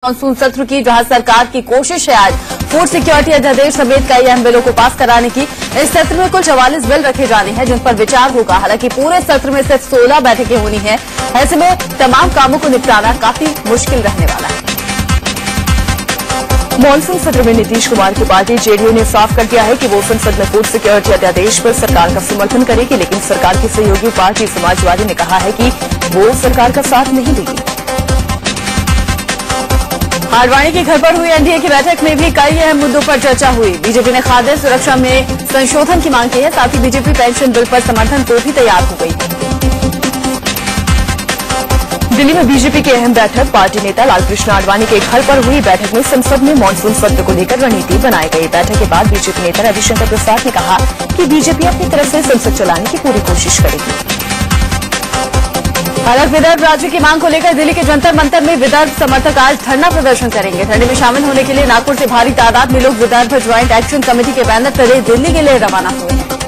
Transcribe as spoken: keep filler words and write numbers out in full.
Monsoon सत्र की, जहां सरकार की कोशिश है आज फूड सिक्योरिटी अध्यादेश समेत कई अहम बिलों को पास कराने की। इस सत्र में कुल चवालीस बिल रखे जाने हैं जिन पर विचार होगा। हालांकि पूरे सत्र में सिर्फ सोलह बैठकें होनी हैं। ऐसे में तमाम कामों को निपटाना काफी मुश्किल रहने वाला है। मानसून सत्र में नीतीश कुमार की पार्टी जेडीयू ने साफ कर दिया है कि वो संसद में फूड सिक्योरिटी अध्यादेश पर सरकार का समर्थन करेगी, लेकिन सरकार की सहयोगी पार्टी समाजवादी ने कहा है कि वो सरकार का साथ नहीं देगी। आडवाणी के घर पर हुई एनडीए की बैठक में भी कई अहम मुद्दों पर चर्चा हुई। बीजेपी ने खाद्य सुरक्षा में संशोधन की मांग की है, साथ ही बीजेपी पेंशन बिल पर समर्थन को भी तैयार हो गई। दिल्ली में बीजेपी की अहम बैठक, पार्टी नेता लालकृष्ण आडवाणी के घर पर हुई बैठक में संसद में मानसून सत्र को लेकर रणनीति बनाई गई। बैठक के बाद बीजेपी नेता रविशंकर प्रसाद ने कहा कि बीजेपी अपनी तरफ से संसद चलाने की पूरी कोशिश करेगी। अलग विदर्भ राज्य की मांग को लेकर दिल्ली के जंतर मंतर में विदर्भ समर्थक आज धरना प्रदर्शन करेंगे। धरने में शामिल होने के लिए नागपुर से भारी तादाद में लोग विदर्भ ज्वाइंट एक्शन कमेटी के बैनर तले दिल्ली के लिए रवाना हुए हैं।